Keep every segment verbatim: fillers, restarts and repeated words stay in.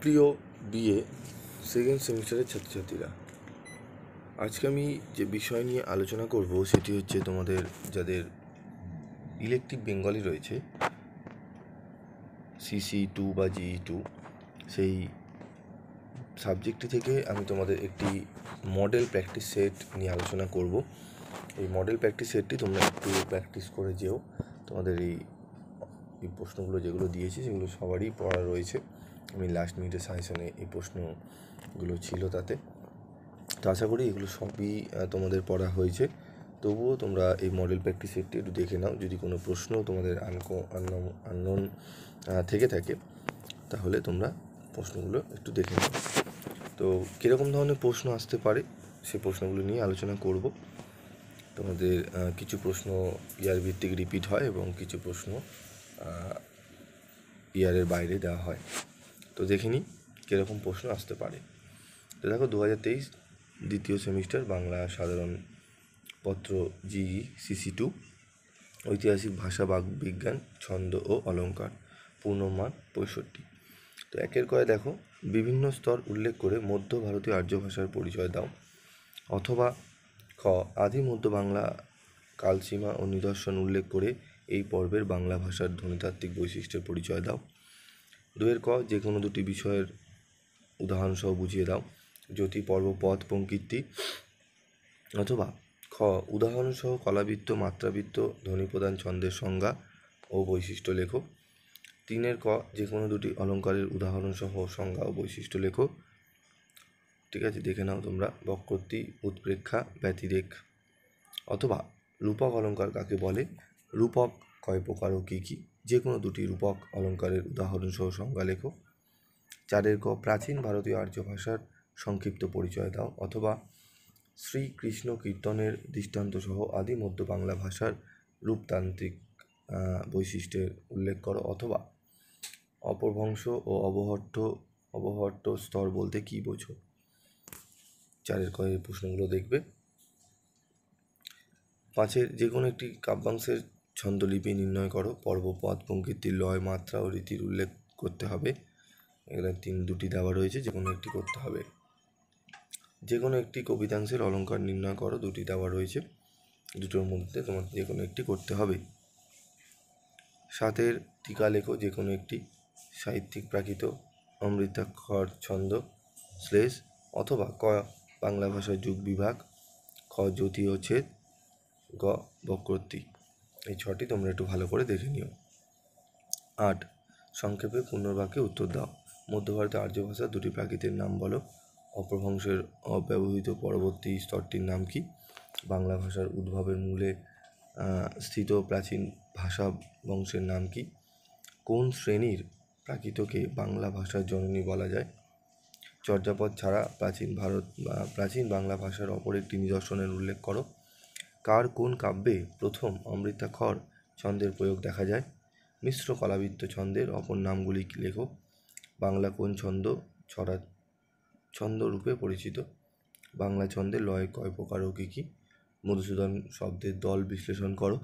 প্রিয় BA second সেমিস্টারের ছাত্রছাত্রীরা, আজকে আমি যে বিষয় নিয়ে আলোচনা করব সেটি হচ্ছে তোমাদের যাদের ইলেকটিভ বেঙ্গলি রয়েছে সিসি টু বা জিই টু, সেই সাবজেক্টটি থেকে আমি তোমাদের একটি মডেল প্র্যাকটিস সেট নিয়ে আলোচনা করব। এই মডেল প্র্যাকটিস সেটটি তোমরা একটু প্র্যাকটিস করে যেও। তোমাদের এই এই প্রশ্নগুলো যেগুলো দিয়েছি সেগুলো সবারই পড়া রয়েছে। আমি লাস্ট মিনিটের সাজেশনে এই প্রশ্নগুলো ছিল তাতে, তো আশা করি এগুলো সবই তোমাদের পড়া হয়েছে। তবুও তোমরা এই মডেল প্র্যাকটিস সেটটি একটু দেখে নাও। যদি কোনো প্রশ্ন তোমাদের আনকো আননোন থেকে থাকে তাহলে তোমরা প্রশ্নগুলো একটু দেখে নাও। তো কীরকম ধরনের প্রশ্ন আসতে পারে সে প্রশ্নগুলো নিয়ে আলোচনা করব। তোমাদের কিছু প্রশ্ন ইয়ার ভিত্তিক রিপিট হয় এবং কিছু প্রশ্ন ইয়ারের বাইরে দেওয়া হয়। তো দেখে নিই কীরকম প্রশ্ন আসতে পারে। তো দেখো, দু হাজার তেইশ দ্বিতীয় সেমিস্টার বাংলা সাধারণ পত্র জিই সিসি টু, ঐতিহাসিক ভাষা বাকবিজ্ঞান ছন্দ ও অলঙ্কার, পূর্ণমান পঁয়ষট্টি। তো একের কয়ে দেখো, বিভিন্ন স্তর উল্লেখ করে মধ্য ভারতীয় আর্য ভাষার পরিচয় দাও। অথবা খ, আদি মধ্য বাংলা কালসীমা ও নিদর্শন উল্লেখ করে এই পর্বের বাংলা ভাষার ধ্বনিতাত্ত্বিক বৈশিষ্ট্যের পরিচয় দাও। দুয়ের ক, যে কোনো দুটি বিষয়ের উদাহরণসহ বুঝিয়ে দাও। জ্যোতি পর্ব পদ পঙ্কিতি। অথবা খ, উদাহরণসহ কলাবৃত্ত মাত্রাবৃত্ত ধ্বনিপ্রদান ছন্দের সংজ্ঞা ও বৈশিষ্ট্য লেখো। তিনের ক, যে কোনো দুটি অলঙ্কারের উদাহরণসহ সংজ্ঞা ও বৈশিষ্ট্য লেখো। ঠিক আছে, দেখে নাও তোমরা। বক্রোক্তি, উৎপ্রেক্ষা, ব্যতিরেক। অথবা রূপক অলঙ্কার কাকে বলে, রূপক কয় প্রকার ও কী কী, যে কোনো দুটি রূপক অলঙ্কারের উদাহরণসহ সংজ্ঞা লেখো। চারের ক, প্রাচীন ভারতীয় আর্য ভাষার সংক্ষিপ্ত পরিচয় দাও। অথবা শ্রীকৃষ্ণ কীর্তনের দৃষ্টান্তসহ আদি মধ্য বাংলা ভাষার রূপতান্ত্রিক বৈশিষ্ট্যের উল্লেখ করো। অথবা অপভ্রংশ ও অবহট্ট অবহট্ট স্তর বলতে কী বোঝো। চারের ক এই প্রশ্নগুলো দেখবে। পাঁচের, যে কোনো একটি কাব্যাংশের ছন্দলিপি নির্ণয় করো। পর্ব পদ পঙ্কিতির লয় মাত্রা ও রীতির উল্লেখ করতে হবে। এগুলো তিন দুটি দেওয়া রয়েছে, যে কোনো একটি করতে হবে। যে কোনো একটি কবিতাংশের অলঙ্কার নির্ণয় করো, দুটি দেওয়া রয়েছে, দুটোর মধ্যে তোমার যে কোনো একটি করতে হবে। সাতের, টিকা লেখো, যে কোনো একটি সাহিত্যিক প্রাকৃত অমৃতাক্ষর ছন্দ শ্লেষ। অথবা ক, বাংলা ভাষার যুগ বিভাগ। খ, জ্যোতি ও ছেদ। গ, বক্রোক্তি। এই ছটি তোমরা একটু ভালো করে দেখে নিও। আট, সংক্ষেপে পুনর্বাক্যে উত্তর দাও। মধ্য ভারতের আর্য ভাষার দুটি প্রাকৃতের নাম বলো। অপভ্রংশের অব্যবহৃত পরবর্তী স্তরটির নাম কি? বাংলা ভাষার উদ্ভবের মূলে স্থিত প্রাচীন ভাষা বংশের নাম কি? কোন শ্রেণীর প্রাকৃতকে বাংলা ভাষার জননী বলা যায়? চর্যাপদ ছাড়া প্রাচীন ভারত বা প্রাচীন বাংলা ভাষার অপর একটি নিদর্শনের উল্লেখ করো। কার কোন কাব্যে প্রথম অমৃতাক্ষর ছন্দের প্রয়োগ দেখা যায়? মিশ্র কলাবৃত্ত ছন্দের অপর নামগুলি লেখো। বাংলা কোন ছন্দ ছড়া ছন্দ রূপে পরিচিত? বাংলা ছন্দের লয় কয় প্রকার ও কী কী? মধুসূদন শব্দের দল বিশ্লেষণ করো।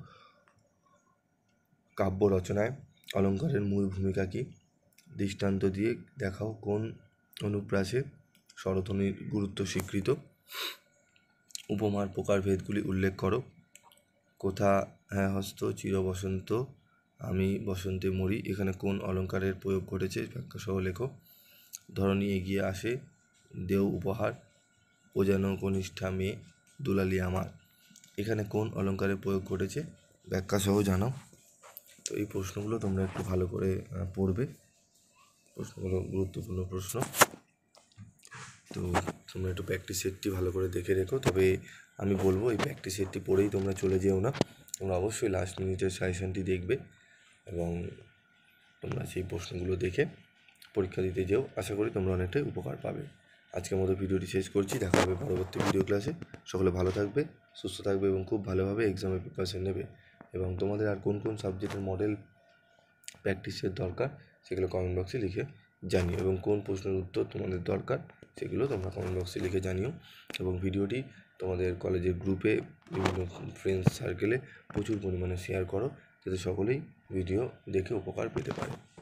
কাব্য রচনায় অলঙ্কারের মূল ভূমিকা কী? দৃষ্টান্ত দিয়ে দেখাও কোন অনুপ্রাসে স্বরধ্বনির গুরুত্ব স্বীকৃত। উপমার প্রকারভেদগুলি উল্লেখ করো। কোথা হ্যাঁ হস্ত চির বসন্ত আমি বসন্তে মরি, এখানে কোন অলঙ্কারের প্রয়োগ ঘটেছে ব্যাখ্যাসহ লেখো। ধরণী এগিয়ে আসে দেও উপহার, ও যেন কনিষ্ঠা মেয়ে দুলালি আমার, এখানে কোন অলঙ্কারের প্রয়োগ ঘটেছে ব্যাখ্যাসহ জানাও। তো এই প্রশ্নগুলো তোমরা একটু ভালো করে পড়বে। প্রশ্নগুলো গুরুত্বপূর্ণ প্রশ্ন, তো তোমরা একটু প্র্যাকটিস সেটটি ভালো করে দেখে রেখো। তবে আমি বলবো এই প্র্যাকটিস সেটটি পড়েই তোমরা চলে যেও না, তোমরা অবশ্যই লাস্ট মিনিটের সাজেশনটি দেখবে এবং তোমরা সেই প্রশ্নগুলো দেখে পরীক্ষা দিতে যেও। আশা করি তোমরা অনেকটাই উপকার পাবে। আজকের মতো ভিডিওটি শেষ করছি, দেখা হবে পরবর্তী ভিডিও ক্লাসে। সকলে ভালো থাকবে, সুস্থ থাকবে এবং খুব ভালোভাবে এক্সামের প্রিপারেশন নেবে। এবং তোমাদের আর কোন কোন সাবজেক্টের মডেল প্র্যাকটিসের দরকার সেগুলো কমেন্ট বক্সে লিখে জানিও, এবং কোন প্রশ্নের উত্তর তোমাদের দরকার সেগুলো তোমরা কমেন্ট বক্সে লিখে জানিও। এবং ভিডিওটি তোমাদের কলেজের গ্রুপে বিভিন্ন ফ্রেন্ডস সার্কেলে প্রচুর পরিমাণে শেয়ার করো, যাতে সকলেই ভিডিও দেখে উপকার পেতে পারে।